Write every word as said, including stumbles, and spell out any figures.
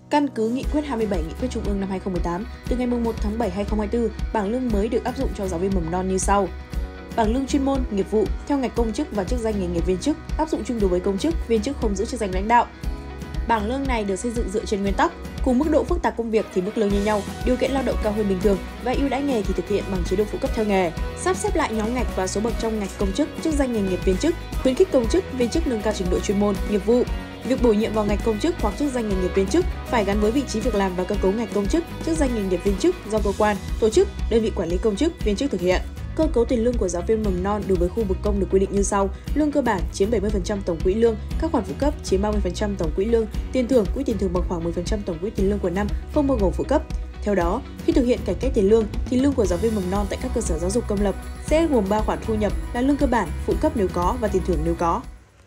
Căn cứ Nghị quyết hai mươi bảy Nghị quyết Trung ương năm hai không một tám, từ ngày mùng một tháng bảy năm hai không hai tư, bảng lương mới được áp dụng cho giáo viên mầm non như sau. Bảng lương chuyên môn, nghiệp vụ theo ngạch công chức và chức danh nghề nghiệp viên chức áp dụng chung đối với công chức, viên chức không giữ chức danh lãnh đạo. Bảng lương này được xây dựng dựa trên nguyên tắc cùng mức độ phức tạp công việc thì mức lương như nhau, điều kiện lao động cao hơn bình thường và ưu đãi nghề thì thực hiện bằng chế độ phụ cấp theo nghề. Sắp xếp lại nhóm ngạch và số bậc trong ngạch công chức, chức danh nghề nghiệp viên chức, khuyến khích công chức, viên chức nâng cao trình độ chuyên môn, nghiệp vụ. Việc bổ nhiệm vào ngạch công chức hoặc chức danh nghề nghiệp viên chức phải gắn với vị trí việc làm và cơ cấu ngạch công chức, chức danh nghề nghiệp viên chức do cơ quan, tổ chức, đơn vị quản lý công chức, viên chức thực hiện. Cơ cấu tiền lương của giáo viên mầm non đối với khu vực công được quy định như sau: lương cơ bản chiếm bảy mươi phần trăm tổng quỹ lương, các khoản phụ cấp chiếm ba mươi phần trăm tổng quỹ lương, tiền thưởng, quỹ tiền thưởng bằng khoảng mười phần trăm tổng quỹ tiền lương của năm, không bao gồm phụ cấp. Theo đó, khi thực hiện cải cách tiền lương thì lương của giáo viên mầm non tại các cơ sở giáo dục công lập sẽ gồm ba khoản thu nhập là lương cơ bản, phụ cấp nếu có và tiền thưởng nếu có.